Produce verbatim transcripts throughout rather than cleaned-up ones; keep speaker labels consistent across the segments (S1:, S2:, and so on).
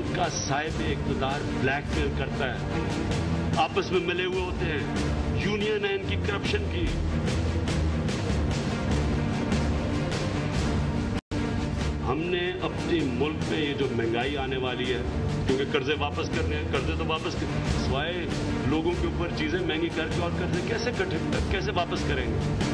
S1: का साहिब इक़्तिदार ब्लैकमेल करता है, आपस में मिले हुए होते हैं, यूनियन है इनकी करप्शन की। हमने अपने मुल्क में ये जो महंगाई आने वाली है, क्योंकि कर्जे वापस करने हैं, कर्जे तो वापस कर, सिवाय लोगों के ऊपर चीजें महंगी करके और कर्जे कैसे कटे कैसे वापस करेंगे।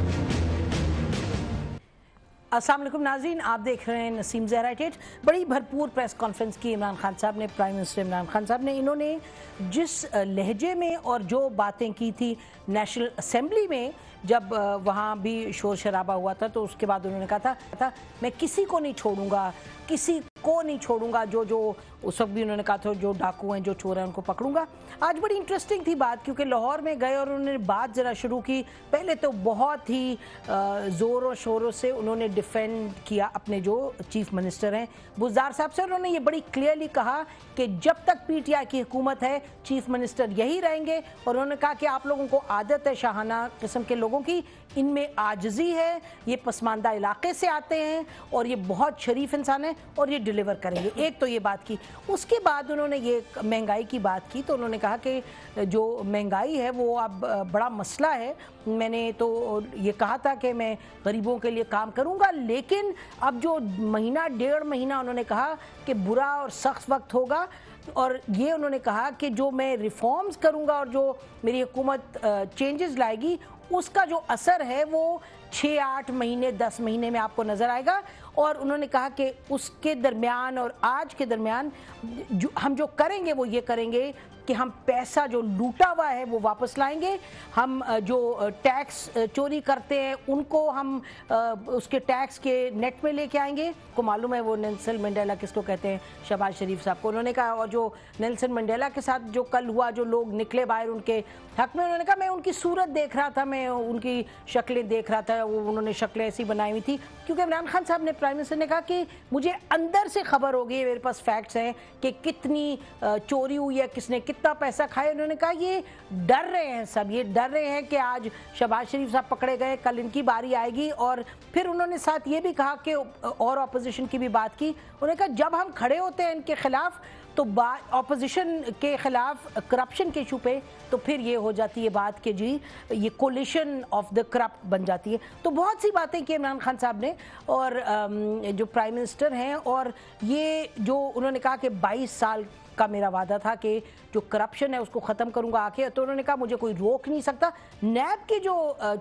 S2: अस्सलाम वालेकुम नाज़रीन, आप देख रहे हैं नसीम ज़हरा टेट। बड़ी भरपूर प्रेस कॉन्फ्रेंस की इमरान खान साहब ने, प्राइम मिनिस्टर इमरान खान साहब ने। इन्होंने जिस लहजे में और जो बातें की थी नेशनल असेंबली में, जब वहाँ भी शोर शराबा हुआ था, तो उसके बाद उन्होंने कहा था, था मैं किसी को नहीं छोड़ूंगा, किसी को नहीं छोड़ूंगा, जो जो उस वक्त भी उन्होंने कहा था जो डाकू हैं, जो चोर हैं, उनको पकड़ूंगा। आज बड़ी इंटरेस्टिंग थी बात, क्योंकि लाहौर में गए और उन्होंने बात ज़रा शुरू की। पहले तो बहुत ही ज़ोरों शोरों से उन्होंने डिफेंड किया अपने जो चीफ मिनिस्टर हैं बुज़दार साहब से। उन्होंने ये बड़ी क्लियरली कहा कि जब तक पी टी आई की हुकूमत है चीफ मिनिस्टर यही रहेंगे। और उन्होंने कहा कि आप लोगों को आदत है शाहाना किस्म के लोगों की, इनमें आजिज़ी है, ये पसमानदा इलाके से आते हैं और ये बहुत शरीफ इंसान है और ये डिलीवर करेंगे। एक तो ये बात की। उसके बाद उन्होंने ये महंगाई की बात की, तो उन्होंने कहा कि जो महंगाई है वो अब बड़ा मसला है। मैंने तो ये कहा था कि मैं गरीबों के लिए काम करूंगा, लेकिन अब जो महीना डेढ़ महीना उन्होंने कहा कि बुरा और सख्त वक्त होगा, और ये उन्होंने कहा कि जो मैं रिफॉर्म्स करूंगा और जो मेरी हुकूमत चेंजेस लाएगी, उसका जो असर है वो छः आठ महीने दस महीने में आपको नज़र आएगा। और उन्होंने कहा कि उसके दरमियान और आज के दरमियान जो हम जो करेंगे वो ये करेंगे कि हम पैसा जो लूटा हुआ है वो वापस लाएंगे, हम जो टैक्स चोरी करते हैं उनको हम उसके टैक्स के नेट में लेके आएंगे। को मालूम है वो नेल्सन मंडेला किसको कहते हैं, शहबाज शरीफ साहब को। उन्होंने कहा, और जो नेल्सन मंडेला के साथ जो कल हुआ, जो लोग निकले बाहर उनके हक में, उन्होंने कहा मैं उनकी सूरत देख रहा था, मैं उनकी शक्लें देख रहा था, वो उन्होंने शक्लें ऐसी बनाई हुई थी। क्योंकि इमरान खान साहब ने, प्राइम मिनिस्टर ने कहा कि मुझे अंदर से खबर हो गई, मेरे पास फैक्ट्स हैं कि कितनी चोरी हुई है, किसने कितना पैसा खाया। उन्होंने कहा ये डर रहे हैं सब, ये डर रहे हैं कि आज शहबाज शरीफ साहब पकड़े गए, कल इनकी बारी आएगी। और फिर उन्होंने साथ ये भी कहा कि और अपोजिशन की भी बात की। उन्होंने कहा जब हम खड़े होते हैं इनके खिलाफ तो अपोजिशन के खिलाफ करप्शन के इशू पे, तो फिर ये हो जाती है बात कि जी ये कोलिशन ऑफ द करप्ट बन जाती है। तो बहुत सी बातें की इमरान खान साहब ने, और जो प्राइम मिनिस्टर हैं, और ये जो उन्होंने कहा कि बाईस साल का मेरा वादा था कि जो करप्शन है उसको ख़त्म करूंगा आके। तो उन्होंने कहा मुझे कोई रोक नहीं सकता। नैब के जो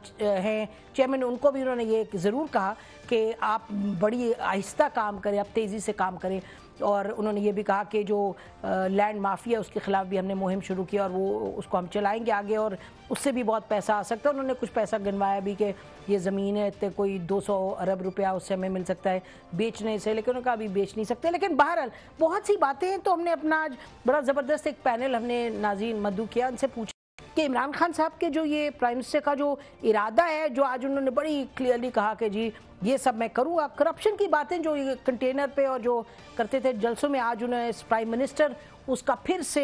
S2: हैं चेयरमैन, उनको भी उन्होंने ये ज़रूर कहा कि आप बड़ी आहिस्ता काम करें, आप तेज़ी से काम करें। और उन्होंने ये भी कहा कि जो लैंड माफिया है उसके ख़िलाफ़ भी हमने मुहिम शुरू की और वो उसको हम चलाएंगे आगे, और उससे भी बहुत पैसा आ सकता है। उन्होंने कुछ पैसा गिनवाया भी कि ये ज़मीन है तो कोई दो सौ अरब रुपया उससे हमें मिल सकता है बेचने से, लेकिन उन्होंने कहा अभी बेच नहीं सकते। लेकिन बहरहाल बहुत सी बातें हैं। तो हमने अपना आज बड़ा ज़बरदस्त एक पैनल हमने नाज़रीन मद्दू किया, उनसे पूछा कि इमरान खान साहब के जो ये प्राइम मिनिस्टर का जो इरादा है, जो आज उन्होंने बड़ी क्लियरली कहा कि जी ये सब मैं करूँगा, करप्शन की बातें जो ये कंटेनर पे और जो करते थे जलसों में, आज उन्होंने प्राइम मिनिस्टर उसका फिर से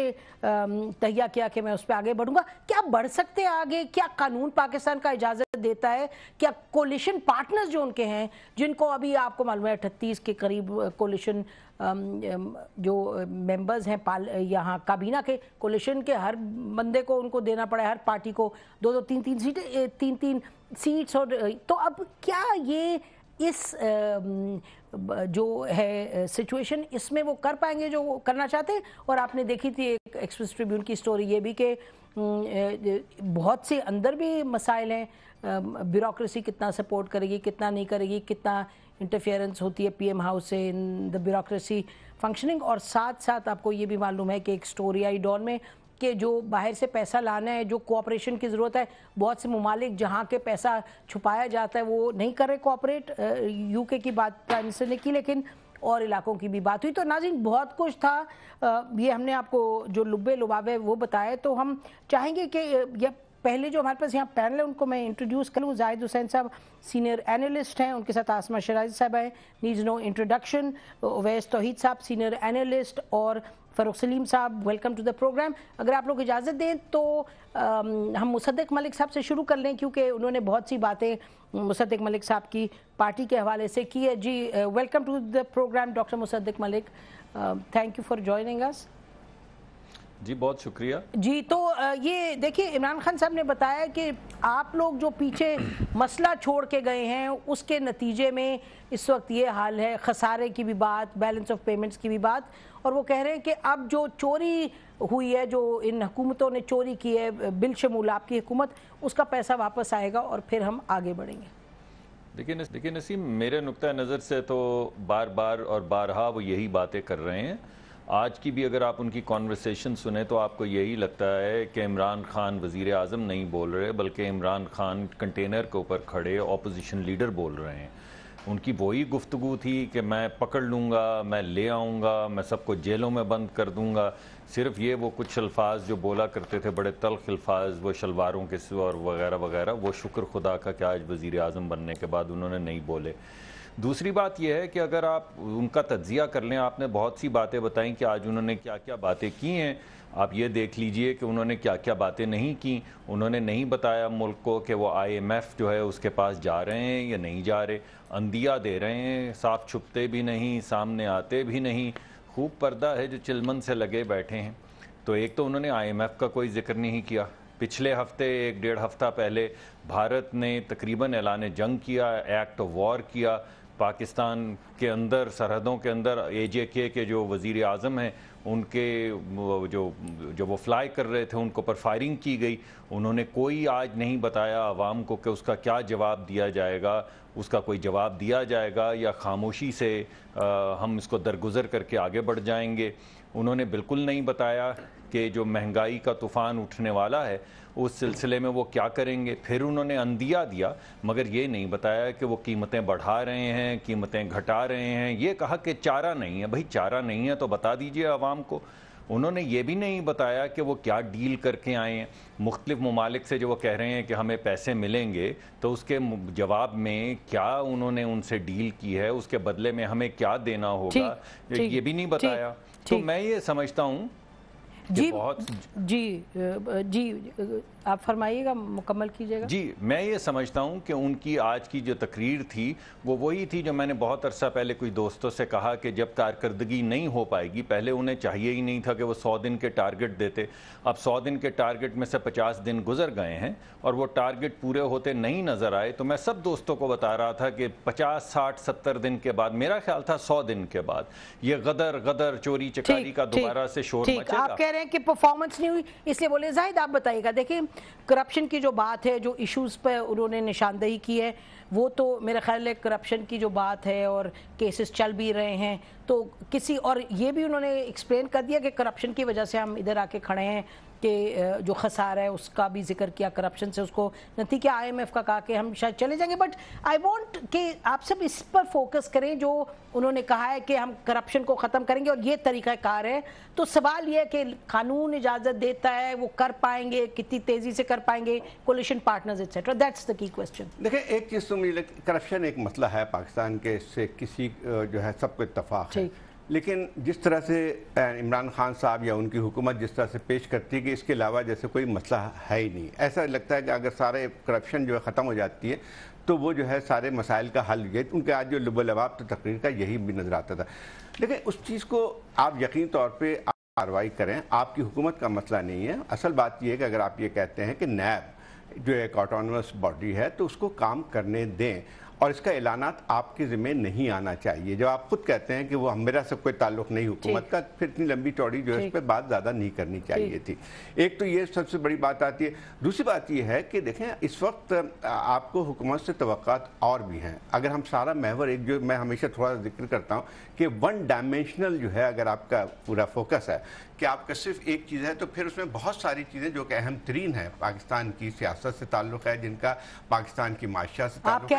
S2: तहिया किया कि मैं उस पर आगे बढ़ूंगा। क्या बढ़ सकते हैं आगे? क्या कानून पाकिस्तान का इजाज़त देता है? क्या कोलिशन पार्टनर्स जो उनके हैं, जिनको अभी आपको मालूम है अठतीस के करीब कोलिशन जो मेंबर्स हैं पाल यहाँ काबीना के, कोलिशन के हर बंदे को उनको देना पड़ा है, हर पार्टी को दो दो तीन तीन सीटें तीन तीन सीट्स। और तो अब क्या ये इस जो है सिचुएशन, इसमें वो कर पाएंगे जो वो करना चाहते हैं? और आपने देखी थी एक एक्सप्रेस ट्रिब्यून की स्टोरी ये भी कि बहुत से अंदर भी मसाइल हैं, ब्यूरोक्रेसी कितना सपोर्ट करेगी, कितना नहीं करेगी, कितना इंटरफेरेंस होती है पीएम हाउस से इन द ब्यूरोक्रेसी फंक्शनिंग। और साथ साथ आपको ये भी मालूम है कि एक स्टोरी आई डॉन में कि जो बाहर से पैसा लाना है, जो कोऑपरेशन की ज़रूरत है, बहुत से ममालिक जहाँ के पैसा छुपाया जाता है वो नहीं कर रहे कोऑपरेट। यूके की बात प्राइम मिनिस्टर ने की, लेकिन और इलाकों की भी बात हुई। तो नाज़रीन बहुत कुछ था, ये हमने आपको जो लुब्बे लुबावे वो बताए। तो हम चाहेंगे कि ये पहले जो हमारे पास यहाँ पैनल है उनको मैं इंट्रोड्यूस करूँ। जाहिद हुसैन साहब सीनियर एनालिस्ट हैं, उनके साथ आसमा शराजी साहब हैं, नीड्स नो इंट्रोडक्शन। उवैस तौहीद साहब सीनियर एनालिस्ट और फ़ारूक सलीम साहब, वेलकम टू द प्रोग्राम। अगर आप लोग इजाज़त दें तो हम मुसद्दिक मलिक साहब से शुरू कर लें, क्योंकि उन्होंने बहुत सी बातें मुसद्दिक मलिक साहब की पार्टी के हवाले से की है। जी welcome to the program doctor Musaddiq Malik, thank you for joining us.
S3: जी बहुत शुक्रिया
S2: जी। तो ये देखिए, इमरान खान साहब ने बताया कि आप लोग जो पीछे मसला छोड़ के गए हैं उसके नतीजे में इस वक्त ये हाल है, खसारे की भी बात, बैलेंस ऑफ पेमेंट्स की भी बात, और वो कह रहे हैं कि अब जो चोरी हुई है, जो इन हुकूमतों ने चोरी की है बिलशमूल आपकी हुकूमत, उसका पैसा वापस आएगा और फिर हम आगे बढ़ेंगे।
S3: देखिए देखिए नसीम, मेरे नुक्ता नज़र से तो बार बार और बारहा वो यही बातें कर रहे हैं। आज की भी अगर आप उनकी कॉन्वर्सेशन सुने तो आपको यही लगता है कि इमरान खान वज़ीर आज़म नहीं बोल रहे, बल्कि इमरान खान कंटेनर के ऊपर खड़े ऑपोजिशन लीडर बोल रहे हैं। उनकी वही गुफ्तगू थी कि मैं पकड़ लूँगा, मैं ले आऊँगा, मैं सबको जेलों में बंद कर दूँगा। सिर्फ ये वो कुछ अल्फाज जो बोला करते थे, बड़े तल्ख अल्फाज, वो शलवारों के और वगैरह वगैरह, वो शुक्र खुदा का कि आज वज़ीर आज़म बनने के बाद उन्होंने नहीं बोले। दूसरी बात यह है कि अगर आप उनका तज्जिया कर लें, आपने बहुत सी बातें बताई कि आज उन्होंने क्या क्या बातें की हैं। आप ये देख लीजिए कि उन्होंने क्या क्या बातें नहीं की। उन्होंने नहीं बताया मुल्क को कि वो आई एम एफ जो है उसके पास जा रहे हैं या नहीं जा रहे, अंदिया दे रहे हैं, साफ छुपते भी नहीं, सामने आते भी नहीं, खूब पर्दा है जो चिलमन से लगे बैठे हैं। तो एक तो उन्होंने आई एम एफ का कोई जिक्र नहीं किया। पिछले हफ्ते एक डेढ़ हफ्ता पहले भारत ने तकरीबन ऐलान जंग किया, एक्ट ऑफ वॉर किया। पाकिस्तान के अंदर सरहदों के अंदर ए जे के के जो वज़ीर आज़म हैं उनके जो जो वो फ्लाई कर रहे थे उनको पर फायरिंग की गई। उन्होंने कोई आज नहीं बताया आवाम को कि उसका क्या जवाब दिया जाएगा, उसका कोई जवाब दिया जाएगा या खामोशी से आ, हम इसको दरगुजर करके आगे बढ़ जाएंगे। उन्होंने बिल्कुल नहीं बताया कि जो महंगाई का तूफ़ान उठने वाला है उस सिलसिले में वो क्या करेंगे। फिर उन्होंने अंदिया दिया, मगर ये नहीं बताया कि वो कीमतें बढ़ा रहे हैं, कीमतें घटा रहे हैं। ये कहा कि चारा नहीं है। भाई चारा नहीं है तो बता दीजिए आवाम को। उन्होंने ये भी नहीं बताया कि वो क्या डील करके आए हैं मुख्तलिफ ममालिक से, जो वो कह रहे हैं कि हमें पैसे मिलेंगे, तो उसके जवाब में क्या उन्होंने उनसे डील की है, उसके बदले में हमें क्या देना होगा, ये भी नहीं बताया। तो मैं ये समझता हूँ
S2: जी बहुत जी जी आप फरमाइएगा, मुकम्मल कीजिएगा।
S3: जी मैं ये समझता हूँ कि उनकी आज की जो तकरीर थी वो वही थी जो मैंने बहुत अरसा पहले कुछ दोस्तों से कहा कि जब कारकर्दगी नहीं हो पाएगी, पहले उन्हें चाहिए ही नहीं था कि वो सौ दिन के टारगेट देते। अब सौ दिन के टारगेट में से पचास दिन गुजर गए हैं और वो टारगेट पूरे होते नहीं नज़र आए। तो मैं सब दोस्तों को बता रहा था कि पचास साठ सत्तर दिन के बाद, मेरा ख्याल था सौ दिन के बाद, ये गदर गदर चोरी चकारी का दोबारा से शोर मचेगा।
S2: आप कह रहे हैं कि परफॉर्मेंस नहीं हुई, इसलिए बोले। जाहिद आप बताइएगा। देखिए, करप्शन की जो बात है, जो इश्यूज़ पे उन्होंने निशानदेही की है, वो तो मेरा ख्याल है करप्शन की जो बात है और केसेस चल भी रहे हैं, तो किसी और ये भी उन्होंने एक्सप्लेन कर दिया कि करप्शन की वजह से हम इधर आके खड़े हैं, कि जो खसारा है उसका भी जिक्र किया, करप्शन से उसको नती के आई एम एफ का कहा कि हम शायद चले जाएंगे। बट आई वांट कि आप सब इस पर फोकस करें जो उन्होंने कहा है कि हम करप्शन को ख़त्म करेंगे और ये तरीक़ाकार है। तो सवाल ये है कि कानून इजाज़त देता है, वो कर पाएंगे, कितनी तेज़ी से कर पाएंगे, coalition partners etcetera, that's the key question.
S4: देखिए, एक चीज़ तो मुझे लगता है करप्शन एक मसला है पाकिस्तान के, से किसी जो है सबको इत्तफाक है, लेकिन जिस तरह से इमरान खान साहब या उनकी हुकूमत जिस तरह से पेश करती है कि इसके अलावा जैसे कोई मसला है ही नहीं। ऐसा लगता है कि अगर सारे करप्शन जो है ख़त्म हो जाती है तो वो जो है सारे मसाइल का हल ये। उनके आज जो लुबलवाब तो तकरीर का यही भी नज़र आता था। लेकिन उस चीज़ को आप यकीन तौर पर कार्रवाई करें, आपकी हुकूमत का मसला नहीं है। असल बात यह है कि अगर आप ये कहते हैं कि नैब जो एक ऑटोनमस बॉडी है तो उसको काम करने दें और इसका ऐलानात आपके ज़िम्मे नहीं आना चाहिए। जब आप खुद कहते हैं कि वो मेरा सब कोई ताल्लुक़ नहीं हुकूमत का, फिर इतनी लंबी चौड़ी जो है इस पर बात ज़्यादा नहीं करनी चाहिए थी। एक तो ये सबसे बड़ी बात आती है। दूसरी बात ये है कि देखें, इस वक्त आपको हुकूमत से तवक्कात और भी हैं। अगर हम सारा महवर एक, जो मैं हमेशा थोड़ा जिक्र करता हूँ कि वन डायमेंशनल जो है अगर आपका पूरा फोकस है कि आपका सिर्फ एक चीज़ है, तो फिर उसमें बहुत सारी चीज़ें जो कि अहम तरीन है पाकिस्तान की सियासत से ताल्लुक़ है, जिनका पाकिस्तान की माशिया से ताल्लुक़ है,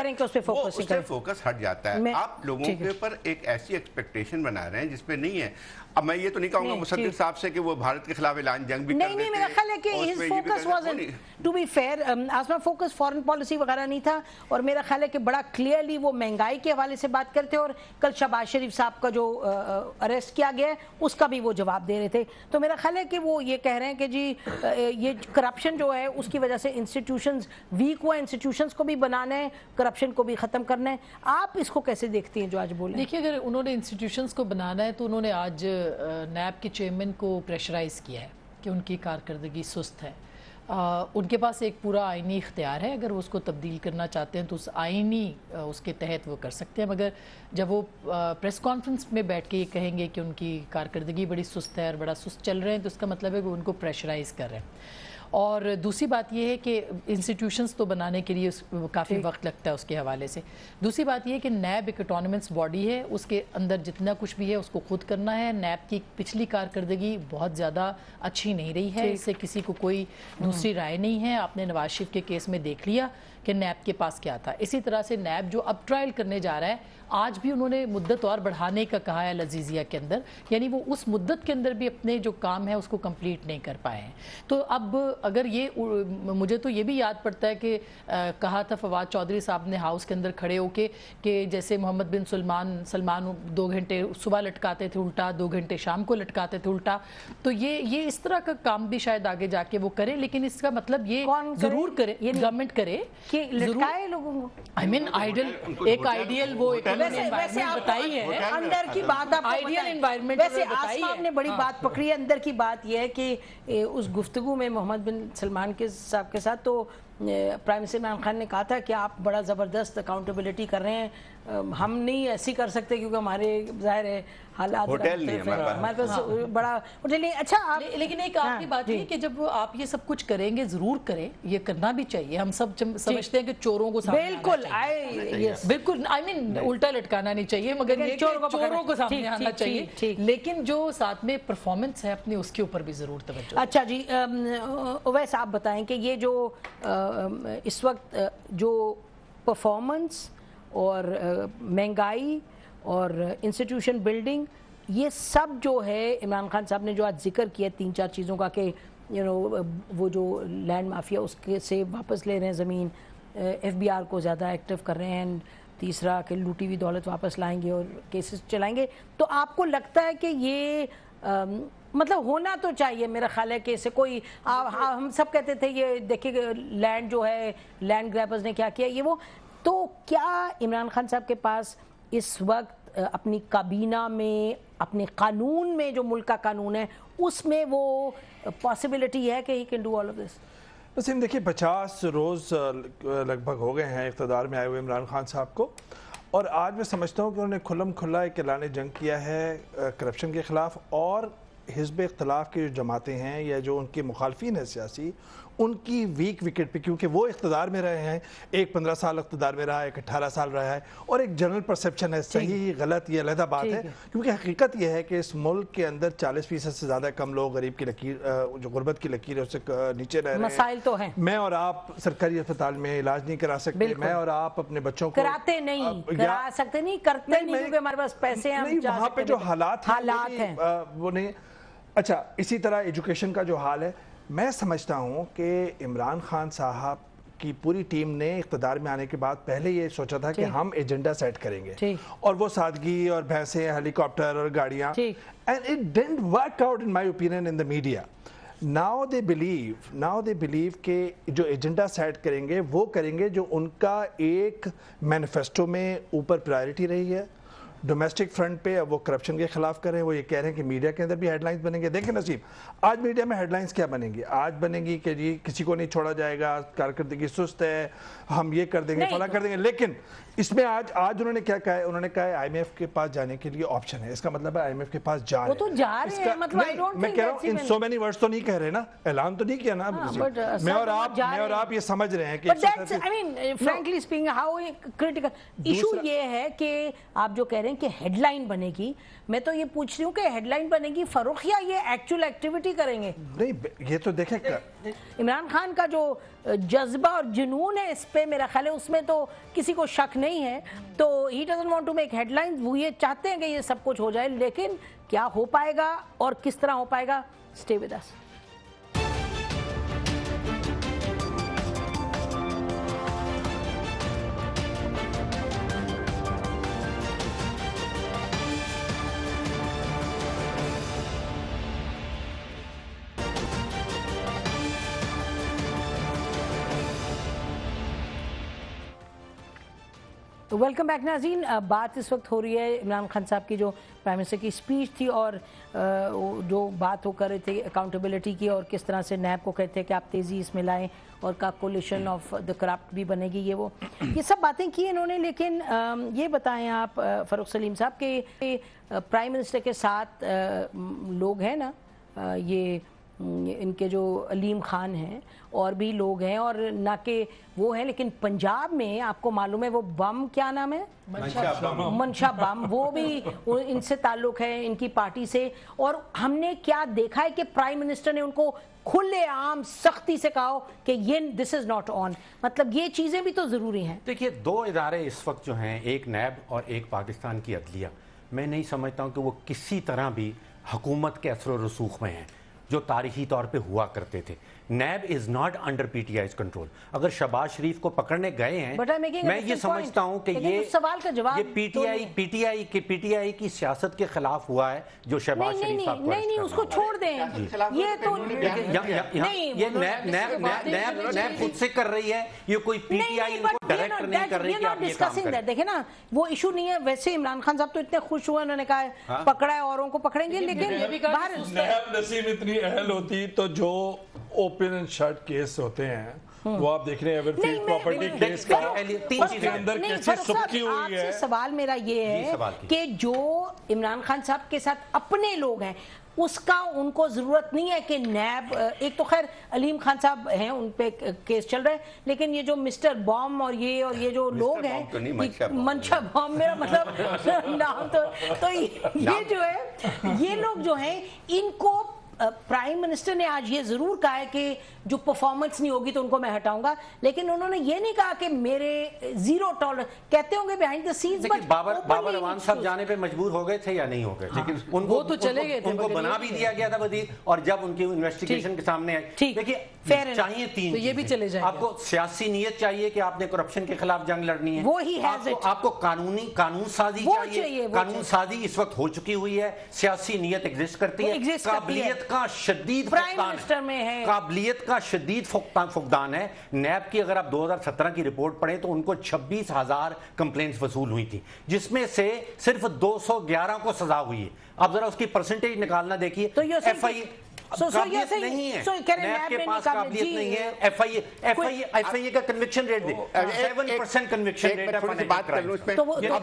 S2: फोकस
S4: उससे फोकस हट जाता है। आप लोगों के ऊपर एक ऐसी एक्सपेक्टेशन बना रहे हैं जिसपे नहीं है। अब मैं ये तो नहीं कहूंगा मुसद्दिक साहब से कि वो भारत के खिलाफ ऐलान जंग भी कर देते।
S2: नहीं, मेरा ख्याल है कि his focus wasn't, to be fair, आसमा फोकस फॉरेन पॉलिसी वगैरह नहीं था, और मेरा ख्याल है कि बड़ा क्लियरली वो महंगाई के हवाले से बात करते, और कल शहबाज शरीफ साहब का जो अरेस्ट किया गया है उसका भी वो जवाब दे रहे थे। तो मेरा ख्याल है कि वो ये कह रहे हैं कि जी ये करप्शन जो है उसकी वजह से इंस्टीट्यूशंस वीक हुआ, इंस्टीट्यूशंस को भी बनाना है, करप्शन को भी ख़त्म करना है। आप इसको कैसे देखती हैं जो आज बोले?
S5: देखिए, अगर उन्होंने इंस्टीट्यूशंस को बनाना है तो उन्होंने आज नैब के चेयरमैन को प्रेशराइज़ किया है कि उनकी कारकर्दगी सुस्त है। आ, उनके पास एक पूरा आइनी इख्तियार है, अगर वो उसको तब्दील करना चाहते हैं तो उस आइनी उसके तहत वो कर सकते हैं। मगर जब वो प्रेस कॉन्फ्रेंस में बैठ के ये कहेंगे कि उनकी कारकर्दगी बड़ी सुस्त है और बड़ा सुस्त चल रहे हैं, तो इसका मतलब है कि उनको प्रेशराइज़ कर रहे हैं। और दूसरी बात यह है कि इंस्टीट्यूशंस तो बनाने के लिए काफ़ी वक्त लगता है उसके हवाले से। दूसरी बात यह है कि नैब एक ऑटोनमस बॉडी है, उसके अंदर जितना कुछ भी है उसको खुद करना है। नैब की पिछली कारकर्दगी बहुत ज़्यादा अच्छी नहीं रही है, इससे किसी को कोई दूसरी राय नहीं है। आपने नवाज शरीफ के केस में देख लिया कि नैब के पास क्या था। इसी तरह से नैब जो अब ट्रायल करने जा रहा है, आज भी उन्होंने मुद्दत और बढ़ाने का कहा है लजीजिया के अंदर, यानी वो उस मुद्दत के अंदर भी अपने जो काम है उसको कंप्लीट नहीं कर पाए हैं। तो अब अगर ये, मुझे तो ये भी याद पड़ता है कि आ, कहा था फवाद चौधरी साहब ने हाउस के अंदर खड़े होके कि जैसे मोहम्मद बिन सलमान सलमान दो घंटे सुबह लटकाते थे उल्टा, दो घंटे शाम को लटकाते थे उल्टा। तो ये ये इस तरह का काम भी शायद आगे जाके वो करे, लेकिन इसका मतलब ये जरूर करे, ये गवर्नमेंट करे कि लटकाए लोगों को। आई मीन आइडियल, एक आइडियल वो
S2: वैसे वैसे आप बताई है अंदर की बात, आप
S5: आइडियल एनवायरनमेंट।
S2: वैसे आसमा ने बड़ी बात पकड़ी है, अंदर की बात यह है कि उस गुफ्तगू में मोहम्मद बिन सलमान के साहब के साथ तो प्राइम मिनिस्टर इमरान खान ने कहा था कि आप बड़ा ज़बरदस्त अकाउंटेबिलिटी कर रहे हैं, हम नहीं ऐसी कर सकते क्योंकि हमारे ज़ाहिर है हालात
S4: होटल नहीं है
S2: हमारे पास, बड़ा होटल नहीं। अच्छा आप,
S5: ले, लेकिन एक आपकी बात है कि जब आप ये सब कुछ करेंगे, जरूर करें, ये करना भी चाहिए। हम सब समझते हैं कि चोरों को सामने
S2: बिल्कुल
S5: बिल्कुल आई मीन उल्टा लटकाना नहीं चाहिए, मगर ये चोरों को सामने आना चाहिए। लेकिन जो साथ में परफॉर्मेंस है अपनी, उसके ऊपर भी जरूर तवज्जो।
S2: अच्छा जी, वैसे आप बताएं कि ये जो इस वक्त जो परफॉर्मेंस और महंगाई और इंस्टीट्यूशन बिल्डिंग, ये सब जो है इमरान खान साहब ने जो आज जिक्र किया तीन चार चीज़ों का कि यू नो वो जो लैंड माफिया उसके से वापस ले रहे हैं ज़मीन, एफ बी आर को ज़्यादा एक्टिव कर रहे हैं, तीसरा कि लूटी हुई दौलत वापस लाएंगे और केसेस चलाएंगे, तो आपको लगता है कि ये आ, मतलब होना तो चाहिए? मेरा ख्याल है कि इसे कोई आ, आ, हम सब कहते थे ये देखिए लैंड जो है लैंड ग्रैबर्स ने क्या किया ये वो, तो क्या इमरान खान साहब के पास इस वक्त अपनी काबीना में, अपने कानून में, जो मुल्क का कानून है उसमें वो पॉसिबिलिटी है कि he can do all of this?
S6: Naseem देखिए, पचास रोज़ लगभग हो गए हैं इक़्तिदार में आए हुए इमरान खान साहब को, और आज मैं समझता हूँ कि उन्होंने खुल्लम खुल्ला एक ऐलान जंग किया है करप्शन के ख़िलाफ़, और हिज़्ब इख्तिलाफ़ की जो जमातें हैं या जो उनके मुखालफिन हैं सियासी, उनकी वीक विकेट पे, क्योंकि वो इख्तिदार में रहे हैं, एक पंद्रह साल इख्तिदार में रहा है, एक अट्ठारह साल रहा है, और एक जनरल परसेप्शन है, सही गलत ये अलहदा बात है, क्योंकि हकीकत यह है कि इस मुल्क के अंदर चालीस फीसद से ज़्यादा कम लोग गरीब की लकीर, जो गुर्बत की लकीर है उससे नीचे रह रहे हैं।
S2: मसाइल तो हैं।
S6: मैं और आप सरकारी अस्पताल में इलाज नहीं करा सकते, मैं और आप अपने बच्चों को
S2: कराते नहीं, करा सकते नहीं, करते नहीं क्योंकि हमारे पास पैसे हैं,
S6: वहाँ पे जो हालात
S2: हालात हैं
S6: वो नहीं। अच्छा, इसी तरह एजुकेशन का जो हाल है, मैं समझता हूँ कि इमरान खान साहब की पूरी टीम ने इक़्तिदार में आने के बाद पहले ये सोचा था कि हम एजेंडा सेट करेंगे, और वो सादगी और भैंसें, हेलीकॉप्टर और गाड़ियाँ, and it didn't work out in my opinion in the media. Now they believe now they believe कि जो एजेंडा सेट करेंगे वो करेंगे जो उनका एक मैनिफेस्टो में ऊपर प्रायोरिटी रही है। डोमेस्टिक फ्रंट पे अब वो करप्शन के खिलाफ कर रहे हैं, वो ये कह रहे हैं कि मीडिया के अंदर भी हेडलाइंस बनेंगे। देखिए नसीब, आज मीडिया में हेडलाइंस क्या बनेंगी? आज बनेगी कि जी किसी को नहीं छोड़ा जाएगा, कारकर्दगी सुस्त है, हम ये कर देंगे, फला कर देंगे। लेकिन इसमें आज आज उन्होंने क्या कहा है? उन्होंने कहा है आई एम एफ के पास जाने के लिए ऑप्शन है। इसका मतलब है आई एम एफ के पास जा रहे हैं।
S2: वो तो जा रहे हैं, मतलब आई डोंट थिंक,
S6: मैं कह रहा हूँ इन सो मेनी वर्ड्स तो नहीं कह रहे ना, ऐलान तो नहीं किया ना। मैं और आप मैं और आप ये समझ रहे हैं कि
S2: I mean frankly speaking how critical issue ये है कि आप जो कह रहे हैं रहे हैं कि हेडलाइन बनेगी, मैं तो ये पूछ रही हूँ कि हेडलाइन बनेगी फारूक या ये एक्चुअल एक्टिविटी करेंगे?
S6: नहीं, ये तो देखें
S2: इमरान खान का जो जज्बा और जुनून है इस पे, मेरा ख्याल है उसमें तो किसी को शक नहीं है। तो he doesn't want to make headlines, वो ये चाहते हैं कि ये सब कुछ हो जाए, लेकिन क्या हो पाएगा और किस तरह हो पाएगा? Stay with us. तो वेलकम बैक नाज़रीन। बात इस वक्त हो रही है इमरान खान साहब की जो प्राइम मिनिस्टर की स्पीच थी और जो बात वो कर रहे थे अकाउंटेबिलिटी की और किस तरह से नैब को कहते हैं कि आप तेज़ी इसमें लाएं और का कोलिशन ऑफ द करप्ट भी बनेगी, ये वो ये सब बातें की इन्होंने। लेकिन ये बताएं आप फ़ारूक सलीम साहब कि प्राइम मिनिस्टर के साथ लोग हैं ना, ये इनके जो अलीम खान हैं और भी लोग हैं, और ना के वो हैं, लेकिन पंजाब में आपको मालूम है वो बम, क्या नाम है, मनशा बम, वो भी इनसे ताल्लुक है, इनकी पार्टी से। और हमने क्या देखा है कि प्राइम मिनिस्टर ने उनको खुले आम सख्ती से कहा कि ये दिस इज नॉट ऑन, मतलब ये चीजें भी तो जरूरी हैं।
S7: देखिए, दो इदारे इस वक्त जो हैं, एक नैब और एक पाकिस्तान की अदलिया, मैं नहीं समझता हूँ कि वो किसी तरह भी हुकूमत के असर रसूख में हैं जो तारीखी तौर पे हुआ करते थे। NAB is not under PTI control. अगर शहबाज शरीफ को पकड़ने गए हैं, मैं ये समझता हूँ कि ये
S2: सवाल का जवाब
S7: ये पीटीआई पीटीआई की पीटीआई की सियासत के खिलाफ हुआ है जो शहबाज शरीफ साहब को
S2: नहीं नहीं उसको छोड़ दें, ये तो
S7: ये नैब नैब खुद से कर रही है, ये कोई पीटीआई इनको डायरेक्ट नहीं कर रही कि आप ये काम करें।
S2: देखे ना, वो इशू नहीं है। वैसे इमरान खान साहब तो इतने खुश हुए, उन्होंने कहा पकड़ा है, औरों को पकड़ेंगे, लेकिन
S6: नैब नसीम इतनी अहल होती तो जो ओपन एंड शट केस होते हैं वो आप देख रहे हैं, एवरफील्ड प्रॉपर्टी केस का उसके अंदर कैसे सुबकी हुई है।
S2: सवाल मेरा ये है कि जो इमरान खान साहब के साथ अपने लोग हैं उसका उनको जरूरत नहीं है कि नैब, एक तो खैर अलीम खान साहब हैं, उन पे केस चल रहा है, लेकिन ये जो मिस्टर बॉम और ये और ये जो लोग हैं, मनशा बॉम मेरा मतलब नाम, तो तो ये जो है, ये लोग जो हैं, इनको प्राइम मिनिस्टर ने आज ये जरूर कहा है कि जो परफॉर्मेंस नहीं होगी तो उनको मैं हटाऊंगा, लेकिन उन्होंने ये नहीं कहा कि मेरे जीरो टॉलरेंस, कहते होंगे behind the scenes.
S7: Babar Babar Awan साहब जाने पे मजबूर हो गए थे या नहीं हो गए? लेकिन उनको
S5: तो चले गए थे,
S7: उनको बना भी दिया गया था वजीर, और जब उनकी इन्वेस्टिगेशन के सामने आई, देखिए चाहिए तीन,
S5: तो ये भी चले जाएंगे।
S7: आपको सियासी नीयत चाहिए कि आपने करप्शन के खिलाफ जंग लड़नी है,
S2: वो ही
S7: आपको कानूनी कानून साजी चाहिए, कानून साजी इस वक्त हो चुकी हुई है, सियासी नीयत एग्जिस्ट करती है, काबिलियत का शदीद
S2: प्राइम मिनिस्टर में है,
S7: काबिलियत का शदीद फुकदान है। नैब की अगर आप दो हज़ार सत्रह की रिपोर्ट पढ़ें तो उनको छब्बीस हजार कंप्लेंट्स वसूल हुई थी, जिसमें से सिर्फ दो सौ ग्यारह को सजा हुई है। आप जरा उसकी परसेंटेज निकालना देखिए।
S2: तो
S7: एफ आई काबिलियत नहीं है, नैब के पास काबिलियत नहीं है। F I F I F I का conviction rate the seven percent conviction rate है।
S4: बात कर लो इसमें,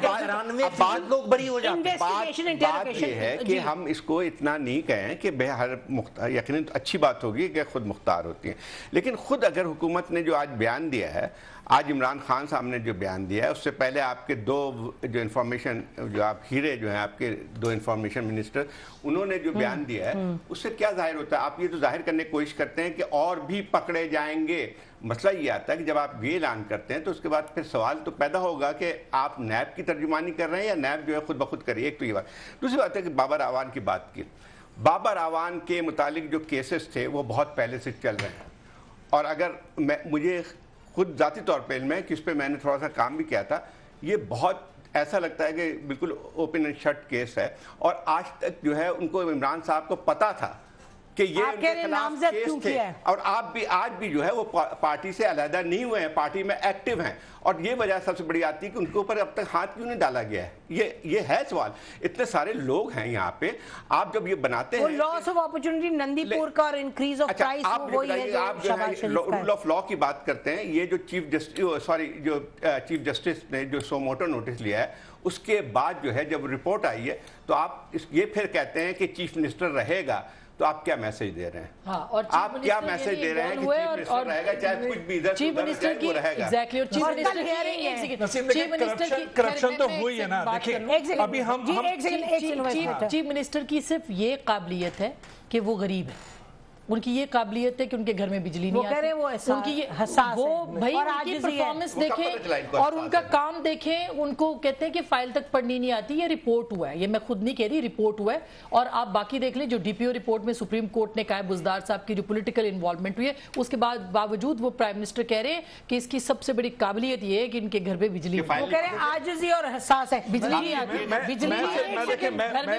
S7: बात लोग बड़ी हो जाते हैं।
S4: बात ये है कि हम इसको इतना नहीं कहें कि हर यकीनन अच्छी बात होगी कि खुद मुख्तार होती है, लेकिन खुद अगर हुकूमत ने जो आज बयान दिया है, आज इमरान खान साहब ने जो बयान दिया है, उससे पहले आपके दो जो इंफॉर्मेशन, जो आप हीरे जो हैं आपके दो इंफॉर्मेशन मिनिस्टर, उन्होंने जो बयान दिया है, उससे क्या जाहिर होता है? आप ये तो जाहिर करने की कोशिश करते हैं कि और भी पकड़े जाएंगे। मसला ये आता है कि जब आप ये ऐलान करते हैं तो उसके बाद फिर सवाल तो पैदा होगा कि आप नैब की तर्जुमानी कर रहे हैं या नैब जो है खुद ब खुद करिए। एक तो ये बात। दूसरी बात है कि बाबर आवान की बात की, बाबर आवान के मुतालिक जो केसेस थे वो बहुत पहले से चल रहे हैं, और अगर मैं मुझे खुद जाती तौर पर इल्म है कि इस पर मैंने थोड़ा सा काम भी किया था, ये बहुत ऐसा लगता है कि बिल्कुल ओपन एंड शट केस है, और आज तक जो है उनको इमरान साहब को पता था कि ये उनके खिलाफ केस थे, और आप भी आज भी जो है वो पार्टी से अलहदा नहीं हुए हैं, पार्टी में एक्टिव हैं, और ये वजह सबसे बड़ी आती है कि उनके ऊपर अब तक हाथ क्यों नहीं डाला गया है। ये ये है सवाल। इतने सारे लोग हैं यहाँ पे, आप जब ये बनाते हैं
S2: लॉस ऑफ अपॉर्चुनिटी नंदीपुर का और इंक्रीज ऑफ प्राइस,
S4: आप जो है रूल ऑफ लॉ की बात करते हैं, ये जो चीफ जस्टिस सॉरी जो चीफ जस्टिस ने जो सो मोटो नोटिस लिया है, उसके बाद जो है जब रिपोर्ट आई है तो आप इस, ये फिर कहते हैं कि चीफ मिनिस्टर रहेगा। تو آپ کیا میسج دے رہے ہیں؟
S5: ہاں، اور
S4: آپ کیا میسج دے رہے ہیں کہ چیف منسٹر رہے گا چاہے کچھ بھی ادھر
S5: چیف منسٹر کی ایگزیکٹلی، اور چیف منسٹر کی
S6: کرپشن تو ہوئی ہے نا. دیکھیں ابھی ہم
S5: چیف منسٹر کی صرف یہ قابلیت ہے کہ وہ غریب ہے، ان کی یہ قابلیت ہے کہ ان کے گھر میں بجلی نہیں آتی، ان کی وہ بھائی ان کی پرفارمنس دیکھیں اور ان کا کام دیکھیں. ان کو کہتے ہیں کہ فائل تک پڑھنی نہیں آتی، یہ رپورٹ ہوا ہے، یہ میں خود نہیں کہہ رہی، رپورٹ ہوا ہے. اور آپ باقی دیکھ لیں جو ڈی پی او رپورٹ میں سپریم کورٹ نے کہا ہے بزدار صاحب کی جو پولیٹیکل انوالومنٹ ہوئی ہے، اس کے بعد باوجود وہ پرائم منسٹر کہہ رہے ہیں کہ اس کی سب سے بڑی قابلیت یہ ہے کہ ان کے گھر پہ بجلی، وہ کہہ رہے ہیں عاجزی اور حساس ہے، بجلی نہیں آتی. بجلی
S6: میں یہ کہہ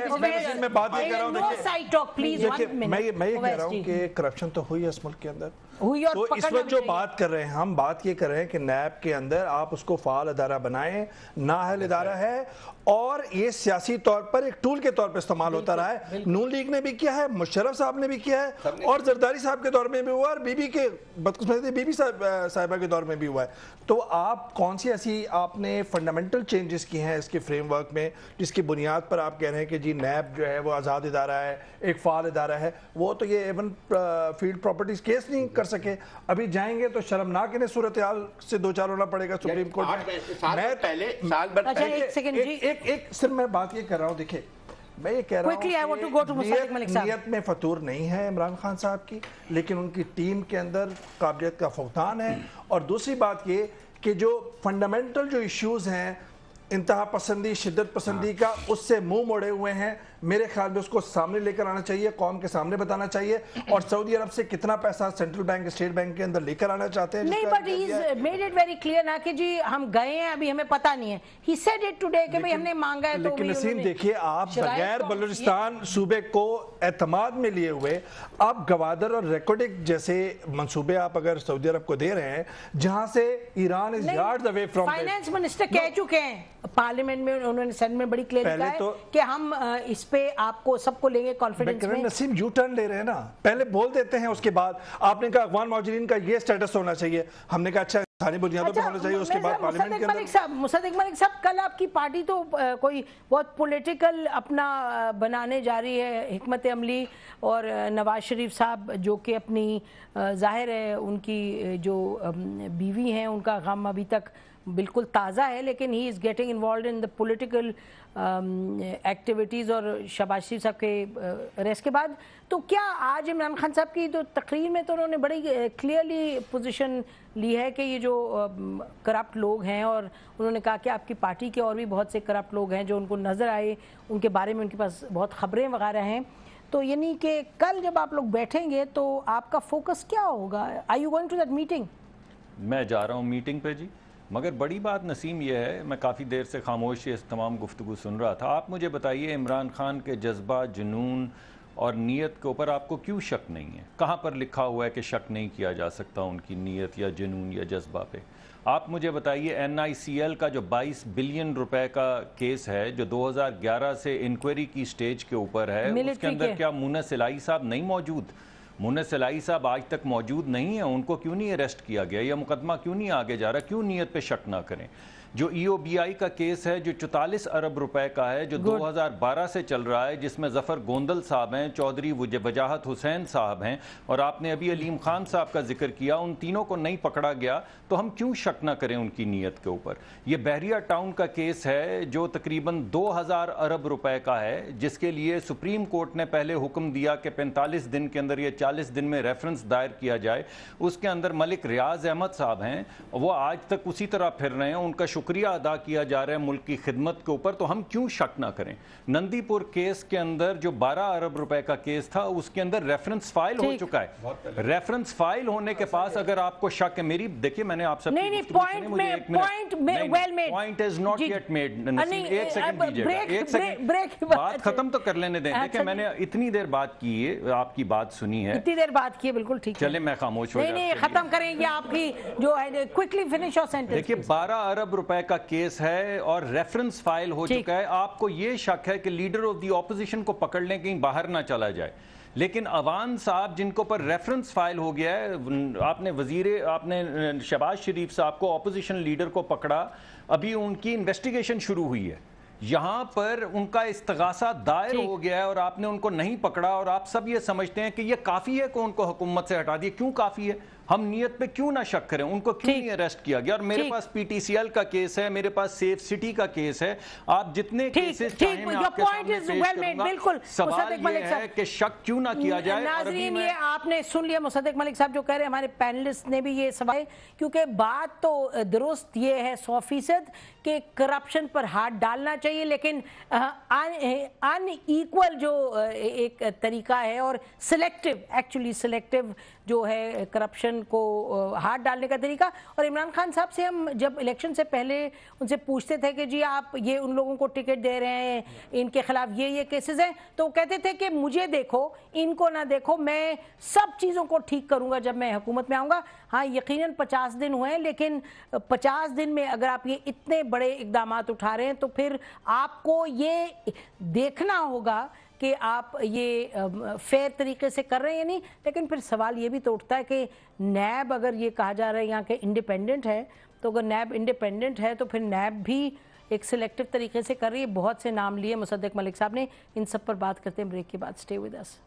S6: رہا ہوں کہ کرپشن تو ہوئی ہے اس ملک کے اندر. تو اس وقت جو بات کر رہے ہیں ہم، بات یہ کر رہے ہیں کہ نیب کے اندر آپ اس کو فعال ادارہ بنائیں، نااہل ادارہ ہے اور یہ سیاسی طور پر ایک ٹول کے طور پر استعمال ہوتا رہا ہے. نون لیگ نے بھی کیا ہے، مشرف صاحب نے بھی کیا ہے، اور زرداری صاحب کے دور میں بھی ہوا، اور بی بی کے بدقسمتی بی بی صاحبہ کے دور میں بھی ہوا ہے. تو آپ کون سی ایسی آپ نے فنڈامنٹل چینجز کی ہیں اس کے فریم ورک میں جس کی بنیاد پر آپ کہہ رہے ہیں کہ جی نیب جو ہے وہ آزاد ادارہ ہے، ایک فعال ادارہ ہے؟ وہ تو یہ ایون فیلڈ پراپرٹیز کیس نہیں کر سکے. ابھی جائیں گے تو شرمناک انہیں صورتحال سے دو چار ہونا پڑے گا سپریم کورٹ میں.
S4: پہلے سال بھر
S6: ایک صرف میں بات یہ کر رہا ہوں، دیکھیں میں یہ کہہ رہا ہوں کہ نیت میں فطور نہیں ہے عمران خان صاحب کی، لیکن ان کی ٹیم کے اندر قابلیت کا فقدان ہے. اور دوسری بات یہ کہ جو فنڈامنٹل جو ایشوز ہیں انتہا پسندی، شدت پسندی کا، اس سے منہ موڑے ہوئے ہیں. میرے خیال میں اس کو سامنے لے کر آنا چاہیے، قوم کے سامنے بتانا چاہیے. اور سعودی عرب سے کتنا پیسہ سینٹرل بینک، اسٹیٹ بینک کے اندر لے کر آنا چاہتے ہیں.
S2: نہیں but he made it very clear نا کہ جی ہم گئے ہیں ابھی ہمیں پتہ نہیں ہے. ہی سیڈ اٹ ٹوڈے کہ بھئی ہم نے مانگا ہے.
S6: لیکن نسیم دیکھیے آپ بغیر بلوچستان صوبے کو اعتماد میں لیے ہوئے آپ گوادر اور ریکوڈک جیسے منصوبے آپ اگر سعودی عرب کو دے رہے ہیں جہاں سے Iran is yards away from.
S2: Finance minister کہہ چکے ہیں پارلیمنٹ میں، انہوں نے سینٹ میں بڑی کلیئر کہا ہے کہ ہم اس پہ آپ کو سب کو لیں گے کانفیڈنس میں.
S6: نسیم یو ٹرن لے رہے ہیں نا، پہلے بول دیتے ہیں، اس کے بعد آپ نے کہا افغان مہاجرین کا یہ سٹیٹس ہونا چاہیے، ہم نے کہا اچھا انسانی بنیادوں پر ہونا چاہیے. اس کے بعد پارلیمنٹ کے اندر
S2: مصدق ملک صاحب کل آپ کی پارٹی تو کوئی بہت پولیٹیکل اپنا بنانے جا رہی ہے حکمت عملی، اور نواز شریف صاحب جو کہ اپنی ظاہر ہے ان کی جو بیوی ہیں ان کا غم ابھی تک بالکل تازہ ہے، لیکن he is getting involved in the political activities. اور شہباز شریف صاحب کے ریس کے بعد تو کیا آج عمران خان صاحب کی تو تقریر میں تو انہوں نے بڑی کلیئرلی پوزیشن لی ہے کہ یہ جو کرپٹ لوگ ہیں، اور انہوں نے کہا کہ آپ کی پارٹی کے اور بھی بہت سے کرپٹ لوگ ہیں جو ان کو نظر آئے، ان کے بارے میں ان کے پاس بہت خبریں وغیرہ ہیں. تو یعنی کہ کل جب آپ لوگ بیٹھیں گے تو آپ کا فوکس کیا ہوگا؟ Are you going to that meeting?
S3: میں جا رہا ہوں میٹنگ پہ جی، مگر بڑی بات نسیم یہ ہے، میں کافی دیر سے خاموش اس تمام گفتگو سن رہا تھا. آپ مجھے بتائیے عمران خان کے جذبہ، جنون اور نیت کے اوپر آپ کو کیوں شک نہیں ہے؟ کہاں پر لکھا ہوا ہے کہ شک نہیں کیا جا سکتا ان کی نیت یا جنون یا جذبہ پہ؟ آپ مجھے بتائیے این آئی سی ایل کا جو بائیس بلین روپے کا کیس ہے جو دو ہزار گیارہ سے انکوائری کی سٹیج کے اوپر ہے، اس کے اندر کیا مونس الہی صاحب نہیں موجود؟ مونس الہی صاحب آج تک موجود نہیں ہیں، ان کو کیوں نہیں اریسٹ کیا گیا؟ یہ مقدمہ کیوں نہیں آگے جا رہا؟ کیوں نیت پہ شک نہ کریں؟ جو ای او بی آئی کا کیس ہے جو چوتالیس ارب روپے کا ہے، جو دو ہزار بارہ سے چل رہا ہے، جس میں ظفر گوندل صاحب ہیں، چودھری وجاہت حسین صاحب ہیں، اور آپ نے ابھی علیم خان صاحب کا ذکر کیا، ان تینوں کو نہیں پکڑا گیا، تو ہم کیوں شک نہ کریں ان کی نیت کے اوپر؟ یہ بحریہ ٹاؤن کا کیس ہے جو تقریباً دو ہزار ارب روپے کا ہے، جس کے لیے سپریم کورٹ نے پہلے حکم دیا کہ پینتالیس دن کے اندر یا چالیس دن میں ریفرنس دائر کیا جائے. اس کے اندر ملک ریاض احمد صاحب ہیں، وہ آج تک اسی طرح پھر رہے ہیں، ان کا شکریہ ادا کیا جا رہا ہے ملک کی خدمت کے اوپر، تو ہم کیوں شک نہ کریں؟ نندی پور کیس کے اندر جو بارہ ارب روپے کا کیس تھا، اس کے اندر ریفرنس فائل ہو چکا ہے. ریفرنس فائل ہونے کے پاس اگر آپ کو شک ہے، میری دیکھیے میں نے آپ سے
S2: point
S3: point is not yet made. ایک سیکنڈ دیجیے گا، ایک سیکنڈ بات ختم تو کر لینے دیں. دیکھیں میں نے اتنی دیر بات کی ہے، آپ کی بات سنی ہے،
S2: اتنی دیر بات کی ہے، بالکل ٹھیک ہے،
S3: چلے میں خاموش ہو جاتا ہوں.
S2: نہیں نہیں ختم کریں گے آپ کی جو ہے کوئکلی فنش اور سینٹنس.
S3: دیکھیے بارہ ارب روپے کا کیس ہے اور ریفرنس فائل ہو چکا ہے. آپ کو یہ شک ہے کہ لیڈر آف دی اپوزیشن کو پکڑ لیں کہیں باہر نہ چلا جائے، لیکن عوان صاحب جن کو پر ریفرنس فائل ہو گیا ہے، آپ نے وزیر آپ نے شہباز شریف صاحب کو اپوزیشن لیڈر کو پکڑا، ابھی ان کی انویسٹیگیشن شروع ہوئی ہے. यहाँ पर उनका इस्तगासा दायर हो गया है और आपने उनको नहीं पकड़ा और आप सब ये समझते हैं कि ये काफ़ी है कि उनको हुकूमत से हटा दिए। क्यों काफ़ी है? हम नियत पे क्यों ना शक करें? उनको क्यों नहीं अरेस्ट किया गया? और मेरे पास पीटीसीएल का केस है, मेरे पास सेफ सिटी का केस है, आप जितने केसेस चाहें मैं आपके सामने पेश करूंगा। सवाल ये है कि शक क्यों ना किया जाए।
S2: नाज़रीन, ये आपने सुन लिया मुसद्दिक मलिक साहब जो कह रहे हैं, हमारे पैनलिस्ट ने भी ये सवाल, क्योंकि बात तो दुरुस्त ये है सौ फीसद कि करप्शन पर हाथ डालना चाहिए, लेकिन अनइक्वल जो एक तरीका है और सिलेक्टिव, एक्चुअली सिलेक्टिव जो है करप्शन को हाथ डालने का तरीका। और इमरान खान साहब से हम जब इलेक्शन से पहले उनसे पूछते थे कि जी आप ये उन लोगों को टिकट दे रहे हैं, इनके खिलाफ ये ये केसेस हैं, तो वो कहते थे कि मुझे देखो, इनको ना देखो, मैं सब चीज़ों को ठीक करूंगा जब मैं हुकूमत में आऊँगा। हाँ, यकीनन पचास दिन हुए हैं, लेकिन पचास दिन में अगर आप ये इतने बड़े इकदाम उठा रहे हैं तो फिर आपको ये देखना होगा कि आप ये फेयर तरीके से कर रहे हैं या नहीं। लेकिन फिर सवाल ये भी तो उठता है कि नैब, अगर ये कहा जा रहा है यहाँ के इंडिपेंडेंट है, तो अगर नैब इंडिपेंडेंट है तो फिर नैब भी एक सिलेक्टिव तरीके से कर रही है। बहुत से नाम लिए मुसद्दिक मलिक साहब ने, इन सब पर बात करते हैं ब्रेक के बाद। Stay with us.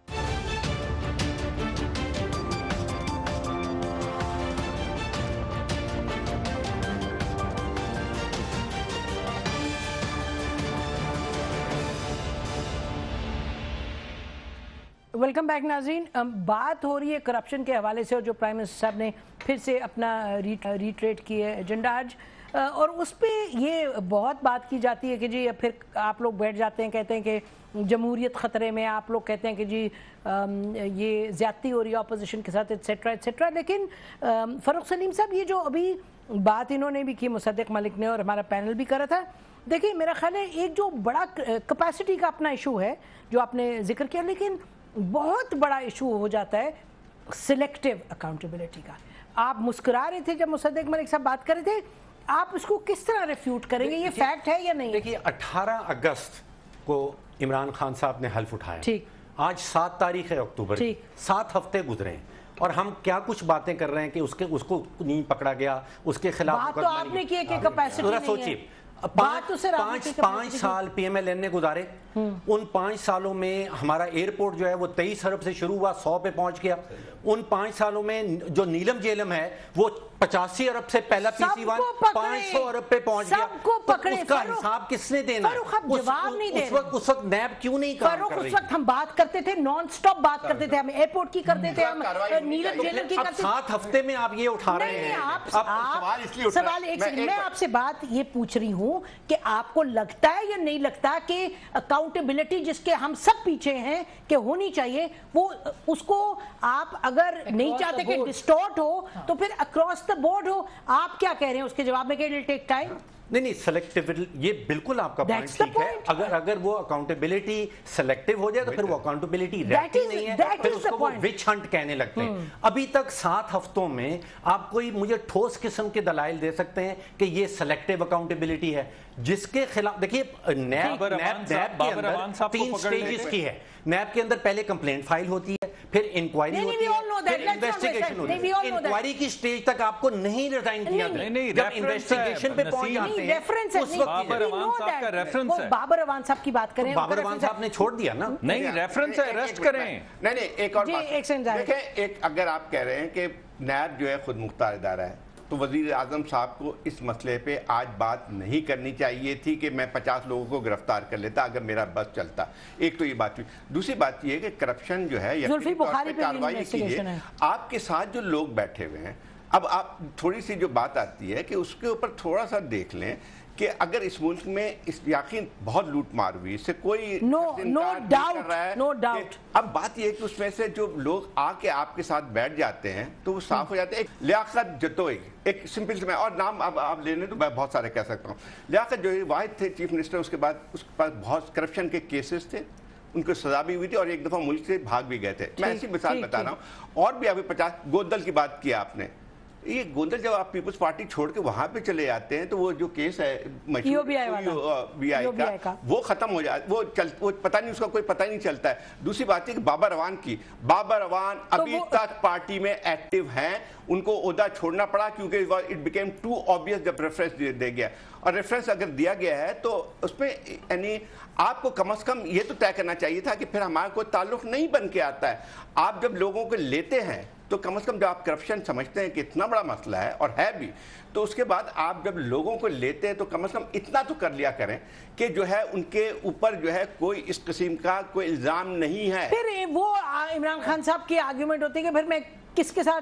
S2: Welcome back नाज़रीन। बात हो रही है करप्शन के हवाले से और जो प्राइम मिनिस्टर साहब ने फिर से अपना रीट्रेट किया है एजेंडा आज, और उस पर ये बहुत बात की जाती है कि जी फिर आप लोग बैठ जाते हैं, कहते हैं कि जमहूरियत ख़तरे में, आप लोग कहते हैं कि जी ये ज़्यादती हो रही है अपोजिशन के साथ, एट्सेट्रा एट्सेट्रा। लेकिन फ़ारूक सलीम साहब, ये जो अभी बात इन्होंने भी की, मुसद्दिक मलिक ने, और हमारा पैनल भी करा था, देखिए मेरा ख्याल है एक जो बड़ा कैपेसिटी का अपना इशू है जो आपने जिक्र किया, लेकिन बहुत बड़ा इशू हो जाता है सिलेक्टिव अकाउंटेबिलिटी का। आप मुस्कुरा रहे थे जब मुसद्दिक मलिक साहब बात कर रहे थे, आप इसको किस तरह रिफ्यूट करेंगे? ये फैक्ट है या नहीं?
S7: देखिए, अठारह अगस्त को इमरान खान साहब ने हल्फ उठाया, ठीक, आज सात तारीख है अक्टूबर की, सात हफ्ते गुजरे हैं और हम क्या कुछ बातें कर रहे हैं कि उसके उसको नहीं पकड़ा गया, उसके खिलाफ
S2: बात तो आपने की कि कैपेसिटी नहीं है।
S7: सोचिए, पांच पांच पांच साल पीएमएल-एन ने गुजारे, उन पांच सालों में हमारा एयरपोर्ट जो है वो तेईस अरब से शुरू हुआ, सौ पे पहुंच गया। उन पांच सालों में जो नीलम जेलम है वो पचासी अरब से पहला पीसी वन पांच सौ अरब पे पहुंच गया। तो उसका हिसाब किसने देना?
S2: जवाब नहीं दे रहे।
S7: उस वक्त नैब क्यों नहीं काम कर रही?
S2: उस वक्त हम बात करते थे, नॉन स्टॉप बात करते थे, हम एयरपोर्ट की करते थे, हम नीलम जेलम की करते थे।
S7: सात हफ्ते में आप ये उठा रहे हैं।
S2: सवाल एक सेकंड, मैं आपसे बात ये पूछ रही हूँ कि आपको लगता है या नहीं लगता कि अकाउंटेबिलिटी जिसके हम सब पीछे हैं कि होनी चाहिए, वो उसको आप अगर नहीं चाहते कि डिस्टॉर्ट हो तो फिर अक्रॉस द बोर्ड हो। आप क्या कह रहे हैं उसके जवाब में कि इट विल टेक टाइम?
S7: नहीं नहीं, सेलेक्टिव, ये बिल्कुल आपका पॉइंट ठीक है। अगर अगर वो अकाउंटेबिलिटी सेलेक्टिव हो जाए तो फिर वो अकाउंटेबिलिटी रहती नहीं है, फिर उसको वो विच हंट कहने लगते हैं। अभी तक सात हफ्तों में आप कोई मुझे ठोस किस्म के दलाइल दे सकते हैं कि ये सेलेक्टिव अकाउंटेबिलिटी है जिसके खिलाफ? देखिए, नैब नैब के अंदर तीन स्टेजेस की है। नैब के अंदर पहले कंप्लेंट फाइल होती है, फिर इंक्वायरी होती है, फिर इन्वेस्टिगेशन होती है। इंक्वायरी की स्टेज तक आपको नहीं रिजाइन किया जाए, जब इन्वेस्टिगेशन पे पहुंच जाते हैं उस वक्त
S3: बाबर अवान साहब का रेफरेंस है।
S2: बाबर अवान साहब की बात करें,
S7: बाबर अवान साहब ने छोड़ दिया ना।
S3: नहीं, रेफरेंस है, अरेस्ट करें।
S4: नहीं नहीं, एक और बात देखें, एक अगर आप कह रहे हैं कि नैब जो है खुद मुख्तार इदारा है, तो वज़ीर आज़म साहब को इस मसले पे आज बात नहीं करनी चाहिए थी कि मैं पचास लोगों को गिरफ्तार कर लेता अगर मेरा बस चलता। एक तो ये बात हुई। दूसरी बात ये है कि करप्शन जो है यकीनी तौर पे कार्रवाई के लिए आपके साथ जो लोग बैठे हुए हैं, अब आप थोड़ी सी जो बात आती है कि उसके ऊपर थोड़ा सा देख लें कि अगर इस मुल्क में इस यकीन बहुत लूट मार हुई, इससे कोई
S2: no no doubt no doubt.
S4: अब बात यह है कि उसमें से जो लोग आके आपके साथ बैठ जाते हैं तो वो साफ हो जाते हैं। एक लियाकत जतोई, एक सिंपल से मैं और नाम अब आप लेने तो मैं बहुत सारे कह सकता हूँ। लियाकत जो वाहिद थे चीफ मिनिस्टर, उसके बाद उसके पास बहुत करप्शन के केसेस थे, उनको सजा भी हुई थी और एक दफा मुल्क से भाग भी गए थे। मैं ऐसी मिसाल बता रहा हूँ। और भी अभी पचास गोदल की बात की आपने, ये गोंदल जब आप पीपल्स पार्टी छोड़ के वहां पे चले जाते हैं तो वो जो केस है
S2: ईओबीआई
S4: का,
S2: का
S4: वो खत्म हो जाए, वो चल वो पता नहीं, उसका कोई पता ही नहीं चलता है। दूसरी बात है कि बाबा रवान की बाबा रवान
S2: तो
S4: अभी तक पार्टी में एक्टिव हैं, उनको ओहदा छोड़ना पड़ा क्योंकि इट बिकेम टू ऑब्वियस जब रेफरेंस दे गया। और रेफरेंस अगर दिया गया है तो उसमें यानी आपको कम से कम ये तो तय करना चाहिए था कि फिर हमारा कोई ताल्लुक नहीं बन के आता है। आप जब लोगों को लेते हैं तो कम से कम जब आप करप्शन समझते हैं कि इतना बड़ा मसला है और है भी, तो उसके बाद आप जब लोगों को लेते हैं तो कम से कम इतना तो कर लिया करें कि जो है उनके ऊपर जो है कोई इस किस्म का कोई इल्जाम नहीं है।
S2: फिर वो इमरान खान साहब की आर्ग्यूमेंट होती है कि फिर मैं किसके साथ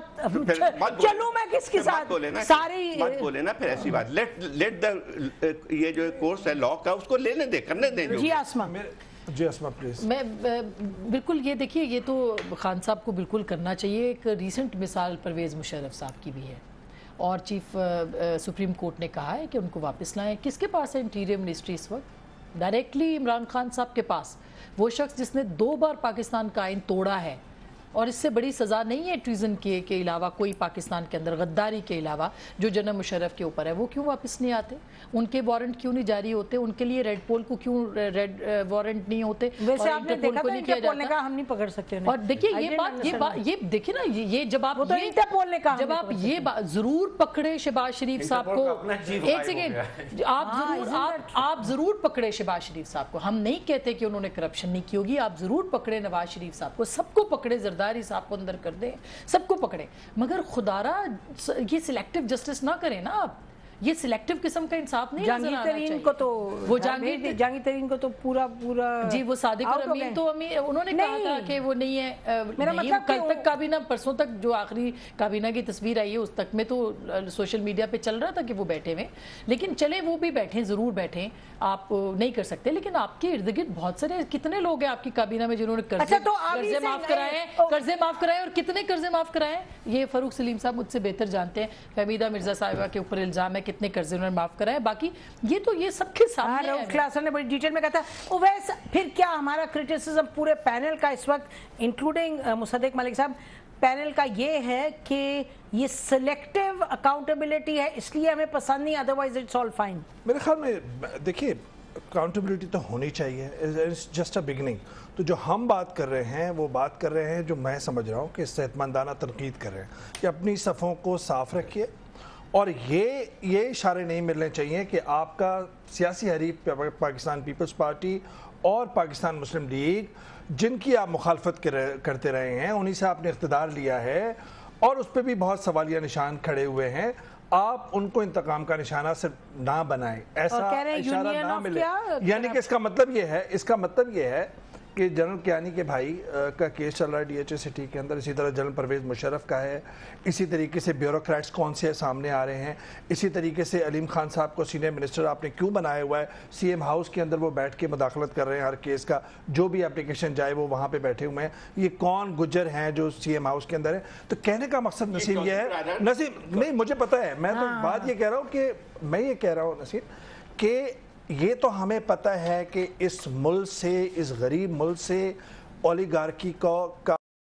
S2: चलूं, मैं किसके साथ
S4: बोले ना
S2: सारी
S4: मत बोले ना फिर ऐसी बात। लेट लेट द ये जो कोर्स है लॉ का उसको लेने दे, करने दे।
S2: जी आसमा,
S6: जी आसमा प्लीज।
S5: मैं बिल्कुल ये देखिए, ये तो खान साहब को बिल्कुल करना चाहिए। एक रीसेंट मिसाल परवेज़ मुशर्रफ साहब की भी है और चीफ सुप्रीम कोर्ट ने कहा है कि उनको वापस लाएं। किसके पास है इंटीरियर मिनिस्ट्री इस वक्त? डायरेक्टली इमरान खान साहब के पास। वो शख्स जिसने दो बार पाकिस्तान का आइन तोड़ा है और इससे बड़ी सज़ा नहीं है ट्रीजन के के अलावा कोई पाकिस्तान के अंदर गद्दारी के अलावा जो जनरल मुशर्रफ के ऊपर है, वो क्यों वापस नहीं आते? उनके वारंट क्यों नहीं जारी होते? उनके लिए रेड पोल को क्यों रेड वारंट नहीं होते?
S2: वैसे आपने देखा था इंटरपोल ने कहा हम नहीं पकड़ सकते।
S5: और देखिए ये बात ये बात ये देखिए ना, ये जब आप
S2: तो इंटरपोल ने कहा
S5: जब आप ये बात जरूर पकड़े शहबाज शरीफ साहब को, एक सेकेंड, आप जरूर आप आप जरूर पकड़े शहबाज शरीफ साहब को। हम नहीं कहते कि उन्होंने करप्शन नहीं की होगी, आप जरूर पकड़े नवाज शरीफ साहब को, सबको पकड़े, जरदारी साहब को अंदर कर दे, सबको पकड़े, मगर खुदारा ये सिलेक्टिव जस्टिस ना करें ना आप। ये सिलेक्टिव किस्म का इंसाफ नहीं नजर आना चाहिए।
S2: को तो
S5: वो जहांगीर
S2: जहांगीर तरीन को तो पूरा पूरा
S5: जी वो सादिक और अमीन तो अमीन उन्होंने कहा था कि वो नहीं है। मेरा मतलब कल तक काबीना, परसों तक जो आखिरी काबीना की तस्वीर आई है उस तक में तो सोशल मीडिया पे चल रहा था कि वो बैठे हुए, लेकिन चले वो भी बैठे, जरूर बैठे, आप नहीं कर सकते। लेकिन आपके इर्द गिर्द बहुत सारे कितने लोग हैं आपकी काबीना में जिन्होंने कर्जे कर्जे माफ कराए कर्जे माफ कराए और कितने कर्जे माफ कराए ये फारूक सलीम साहब मुझसे बेहतर जानते हैं। फहमीदा मिर्जा साहिबा के ऊपर इल्जाम है, कितने कर्जे उन्होंने माफ कराए, बाकी ये तो ये सबके सामने है।
S2: क्लास ने बड़ी डिटेल में कहा था। वैसे फिर क्या हमारा क्रिटिसिज्म पूरे पैनल का इस वक्त इंक्लूडिंग मुसद्दिक मलिक साहब, पैनल का ये है कि ये सिलेक्टिव अकाउंटेबिलिटी है इसलिए हमें पसंद नहीं, अदरवाइज इट्स ऑल फाइन।
S6: मेरे ख्याल में देखिए अकाउंटेबिलिटी तो होनी चाहिए, इट्स जस्ट अ बिगिनिंग। तो जो हम बात कर रहे हैं वो बात कर रहे हैं जो मैं समझ रहा हूँ कि सेहतमंदाना तनकीद कर रहे हैं कि अपनी सफ़ों को साफ रखिए और ये ये इशारे नहीं मिलने चाहिए कि आपका सियासी हरीफ पाकिस्तान पीपल्स पार्टी और पाकिस्तान मुस्लिम लीग जिनकी आप मुखालफत करते रहे हैं उन्हीं से आपने इख्तिदार लिया है और उस पर भी बहुत सवालिया निशान खड़े हुए हैं, आप उनको इंतकाम का निशाना सिर्फ ना बनाएं, ऐसा इशारा ना मिले। यानी कि इसका मतलब ये है इसका मतलब ये है कि जनरल कियानी के भाई का केस चल रहा है डीएचए सिटी के अंदर, इसी तरह जनरल परवेज़ मुशर्रफ का है, इसी तरीके से ब्यूरोक्रेट्स कौन से सामने आ रहे हैं, इसी तरीके से अलीम खान साहब को सीनियर मिनिस्टर आपने क्यों बनाया हुआ है, सीएम हाउस के अंदर वो बैठ के मुदाखलत कर रहे हैं हर केस का, जो भी एप्लीकेशन जाए वो वहाँ पे बैठे हुए हैं, ये कौन गुज्जर हैं जो सीएम हाउस के अंदर है। तो कहने का मकसद नसीम ये है, नसीम नहीं मुझे पता है, मैं तो बात ये कह रहा हूँ कि मैं ये कह रहा हूँ नसीम कि ये तो हमें पता है कि इस मुल्क से, इस गरीब मुल्क से ओलिगार्की को का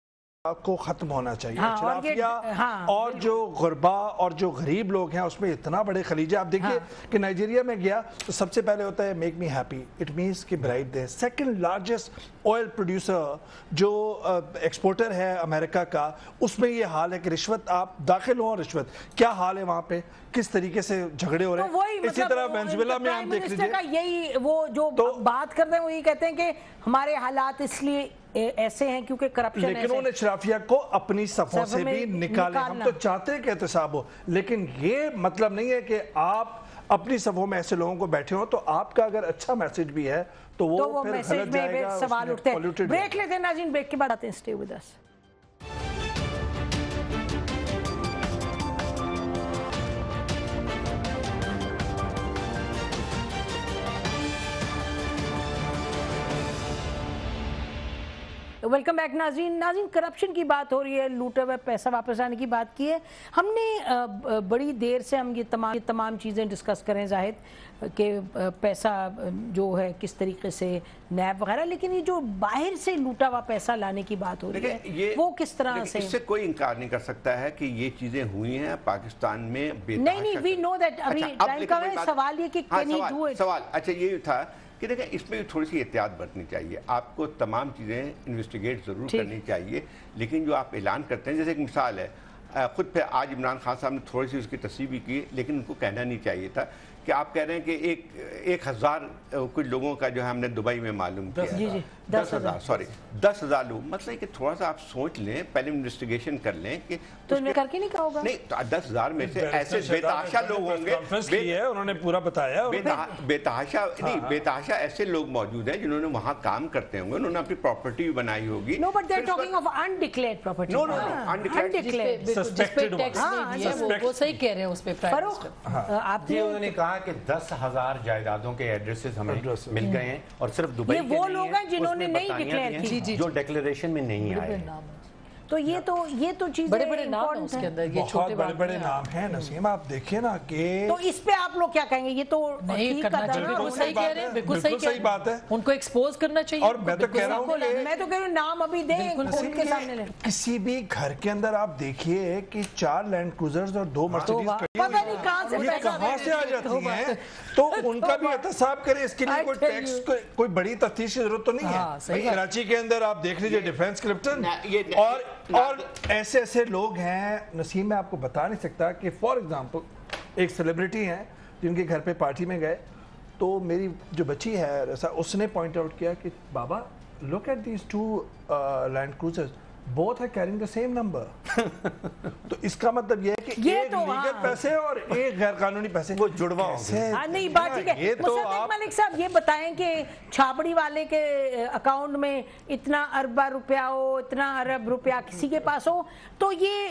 S6: को ख़त्म होना चाहिए।
S2: हाँ,
S6: अशराफिया
S2: और, हाँ,
S6: और जो गुरबा और जो गरीब लोग हैं उसमें इतना बड़े खलीजे। आप देखिए हाँ। कि नाइजीरिया में गया तो सबसे पहले होता है make me happy, it means कि ब्राइट दे। सेकंड लार्जेस्ट ऑयल प्रोड्यूसर जो एक्सपोर्टर है अमेरिका का, उसमें ये हाल है कि रिश्वत, आप दाखिल हो रिश्वत, क्या हाल है वहाँ पे, किस तरीके से झगड़े हो रहे हैं।
S2: तो
S6: इसी तरह वेनेजुएला में आप देख लीजिए,
S2: यही वो जो तो, बात करते हैं वो ये कहते हैं कि हमारे हालात इसलिए ऐसे हैं क्योंकि करप्शन,
S6: लेकिन उन्होंने अशराफिया को अपनी सफों से भी निकाले। हम तो चाहते हैं कि एहतसाब हो, लेकिन ये मतलब नहीं है कि आप अपनी सफों में ऐसे लोगों को बैठे हो। तो आपका अगर अच्छा मैसेज भी है तो वो,
S2: तो वो
S6: फिर
S2: मैसेज में
S6: जाएगा,
S2: सवाल उठते हैं। ब्रेक लेते हैं नाज़रीन, ब्रेक के बाद आते हैं, stay with us. Welcome back नाज़रीन। नाज़रीन, करप्शन की बात हो रही है, लूटे हुए पैसा वापस आने की बात की है हमने। बड़ी देर से हम ये तमाम ये तमाम चीज़ें डिस्कस करें जाहिद कि पैसा जो है किस तरीके से नैब वगैरह, लेकिन ये जो बाहर से लूटा हुआ पैसा लाने की बात हो रही है
S4: ये,
S2: वो किस तरह से?
S4: इससे कोई इनकार नहीं कर सकता है कि ये चीजें हुई हैं पाकिस्तान में।
S2: नहीं नहीं, वी नो दैट। अभी टाइम का है, सवाल ये कि कैन ही डू इट।
S4: सवाल अच्छा ये था कि देखिए इसमें भी थोड़ी सी एहतियात बरतनी चाहिए। आपको तमाम चीज़ें इन्वेस्टिगेट ज़रूर करनी चाहिए, लेकिन जो आप ऐलान करते हैं, जैसे एक मिसाल है, खुद पे आज इमरान खान साहब ने थोड़ी सी उसकी तस्वीर भी की, लेकिन उनको कहना नहीं चाहिए था कि आप कह रहे हैं कि एक एक हज़ार कुछ लोगों का जो है हमने दुबई में मालूम किया।
S2: जी जी,
S4: दस हज़ार सॉरी दस हज़ार लोग। मतलब कि थोड़ा सा आप सोच लें, पहले इन्वेस्टिगेशन कर लें कि
S2: तो इन्हें करके नहीं कहा होगा।
S4: नहीं तो दस हज़ार में से ऐसे बेतहाशा लोग होंगे,
S6: उन्होंने पूरा बताया,
S4: बेतहाशा नहीं बेतहाशा ऐसे लोग मौजूद हैं जिन्होंने वहाँ काम करते होंगे, उन्होंने अपनी प्रॉपर्टी भी बनाई होगी।
S2: No but they are talking of undeclared property.
S4: No no undeclared
S5: suspected. वो सही कह रहे हैं उस पे।
S7: आपने उन्होंने कहा कि दस हजार जायदादों के एड्रेसेस हमें मिल गए हैं और सिर्फ दुबई के
S2: वो लोग हैं जिन्होंने नहीं डिक्लेयर की,
S7: जो डिक्लेरेशन में नहीं आए।
S2: तो ये तो ये तो चीज़
S5: बड़े बड़े नाम हैं उसके अंदर, ये छोटे
S6: बड़े बड़े नाम हैं नसीम। आप देखिए ना कि
S2: तो इस पे आप लोग क्या कहेंगे? ये तो
S5: नहीं करना चाहिए। बिल्कुल सही कह रहे हैं, बिल्कुल सही
S6: बात है।
S5: उनको एक्सपोज करना चाहिए।
S6: और मैं तो कह रहा हूँ
S2: मैं तो कह रहा हूँ नाम अभी दें उनके सामने ले।
S6: किसी भी घर के अंदर आप देखिए कि चार लैंड क्रूजर्स और दो मर्सिडीज
S2: पता नहीं कहां से पैसा
S6: कहां से आ जाती हैं, तो उनका भी एहतसाब करें। इसके लिए कोई टैक्स कोई बड़ी तफ्तीश की जरूरत तो नहीं है। कराची के अंदर आप देख लीजिए डिफेंस क्लिप्टन और और ऐसे ऐसे लोग हैं नसीम, मैं आपको बता नहीं सकता कि फॉर एग्जांपल एक सेलिब्रिटी हैं जिनके घर पे पार्टी में गए, तो मेरी जो बच्ची है ऐसा उसने पॉइंट आउट किया कि बाबा look at these two land cruisers, both are carrying the same number. तो इसका मतलब ये है कि
S2: ये
S6: एक
S2: तो
S6: लीगल पैसे और एक गैर कानूनी पैसे
S7: वो जुड़वा होंगे।
S2: हाँ नहीं बात ठीक है।
S6: तो
S2: आप मलिक साहब ये बताएं कि छाबड़ी वाले के अकाउंट में इतना अरबा रुपया हो, इतना अरब रुपया किसी के पास हो, तो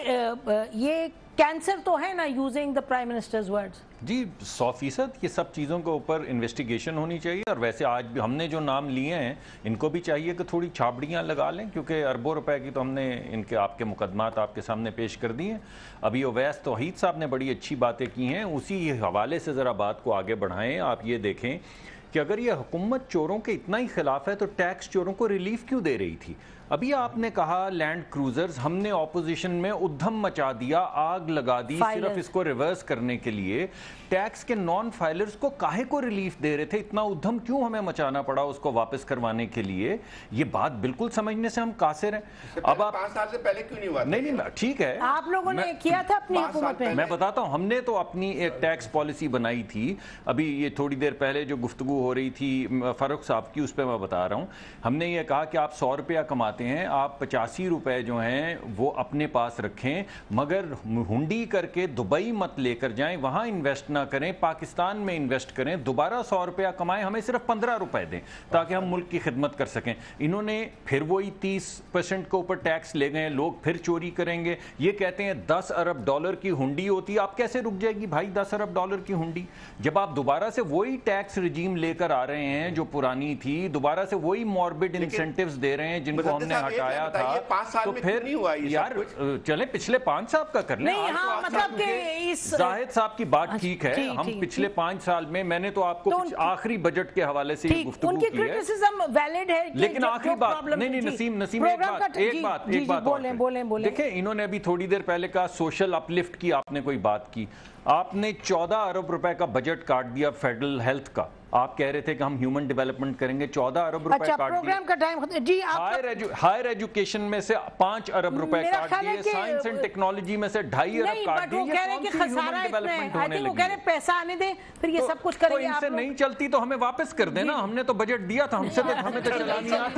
S2: ये ये कैंसर तो है ना, using the prime minister's words.
S3: जी सौ फीसद ये सब चीज़ों के ऊपर इन्वेस्टिगेशन होनी चाहिए। और वैसे आज भी हमने जो नाम लिए हैं इनको भी चाहिए कि थोड़ी छाबड़ियाँ लगा लें, क्योंकि अरबों रुपए की तो हमने इनके आपके मुकदमात आपके सामने पेश कर दिए हैं। अभी ओवैस तौहीद साहब ने बड़ी अच्छी बातें की हैं, उसी हवाले से ज़रा बात को आगे बढ़ाएं। आप ये देखें कि अगर ये हुकूमत चोरों के इतना ही खिलाफ है तो टैक्स चोरों को रिलीफ क्यों दे रही थी? अभी आपने कहा लैंड क्रूजर्स, हमने ऑपोजिशन में उद्यम मचा दिया, आग लगा दी सिर्फ इसको रिवर्स करने के लिए। टैक्स के नॉन फाइलर्स को काहे को रिलीफ दे रहे थे? इतना उद्यम क्यों हमें मचाना पड़ा उसको वापस करवाने के लिए? ये बात बिल्कुल समझने से हम कासिर हैं। अब आप
S4: पांच साल से पहले क्यों नहीं हुआ?
S3: नहीं नहीं ठीक है,
S2: आप लोगों ने किया था अपनी हुकूमत में।
S3: मैं बताता हूँ, हमने तो अपनी एक टैक्स पॉलिसी बनाई थी। अभी ये थोड़ी देर पहले जो गुफ्तगू हो रही थी फारूक साहब की, उस पर मैं बता रहा हूँ। हमने ये कहा कि आप सौ रुपया कमाते हैं, आप पचासी रुपए जो हैं वो अपने पास रखें, मगर हुंडी करके दुबई मत लेकर जाएं, वहां इन्वेस्ट ना करें, पाकिस्तान में इन्वेस्ट करें, दोबारा सौ रुपया कमाएं, हमें सिर्फ पंद्रह रुपए दें ताकि हम मुल्क की खिदमत कर सकें। इन्होंने फिर वही तीस परसेंट के ऊपर टैक्स ले गए, लोग फिर चोरी करेंगे। ये कहते हैं दस अरब डॉलर की हुंडी होती है। आप कैसे रुक जाएगी भाई दस अरब डॉलर की हुंडी, जब आप दोबारा से वही टैक्स रिजीम लेकर आ रहे हैं जो पुरानी थी, दोबारा से वही मॉर्बिड इंसेंटिव्स दे रहे हैं जिनको हमने हटाया था।
S4: तो फिर नहीं हुआ
S3: यार, चले पिछले पांच साल का कर लें।
S2: हाँ, मतलब कि इस
S3: जाहिद साहब की बात ठीक है, हम पिछले पांच साल में मैंने तो आपको तो आखिरी बजट के हवाले से गुफ्तगू की है,
S2: वैलिड है,
S3: लेकिन आखिरी बात नहीं नहीं नसीम नसीम एक बात एक बात एक बात
S2: बोलें बोलें बोलें।
S3: देखें, इन्होंने अभी थोड़ी देर पहले कहा सोशल अपलिफ्ट की आपने कोई बात की। आपने चौदह अरब रुपए का बजट काट दिया फेडरल हेल्थ का। आप कह रहे थे कि हम ह्यूमन डेवलपमेंट करेंगे, चौदह अरब रुपए
S2: अच्छा,
S3: काट दिए।
S2: प्रोग्राम का टाइम जी
S3: हायर एजु, हायर एजुकेशन में से पांच अरब रुपए काट दिए, साइंस एंड टेक्नोलॉजी में से ढाई अरब काट दिए।
S2: वो कह रहे हैं कि खसारा डेवलपमेंट होने लगी, वो कह रहे हैं पैसा आने दे फिर ये सब कुछ करेंगे।
S3: इनसे नहीं चलती तो हमें वापस कर देना, हमने तो बजट दिया था, हमसे तो हमें तो चलानी आती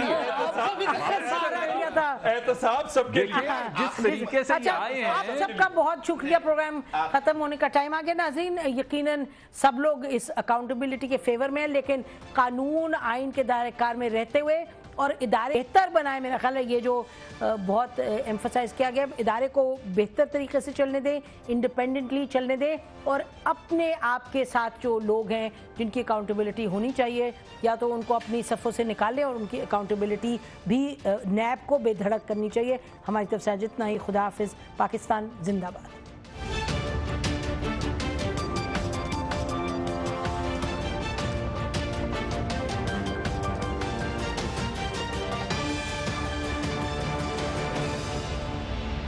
S3: है। एहतसाब सबके लिए जिस तरीके से आए हैं।
S2: आप सबका बहुत शुक्रिया। प्रोग्राम खत्म होने का टाइम आ गया नाज़रीन। यकीनन सब लोग इस अकाउंटेबिलिटी के फेवर में हैं, लेकिन कानून आइन के दायरे कार में रहते हुए اور ادارے بہتر بنائے. میرا خیال ہے یہ جو بہت ایمفسائز کیا گیا, ادارے کو بہتر طریقے سے چلنے دیں, انڈیپینڈنٹلی چلنے دیں, اور اپنے آپ کے ساتھ جو لوگ ہیں جن کی اکاؤنٹیبلٹی ہونی چاہیے یا تو ان کو اپنی صفوں سے نکالیں اور ان کی اکاؤنٹیبلٹی بھی نیب کو بے دھڑک کرنی چاہیے. ہماری طرف سے جتنا ہی. خدا حافظ. پاکستان زندہ باد.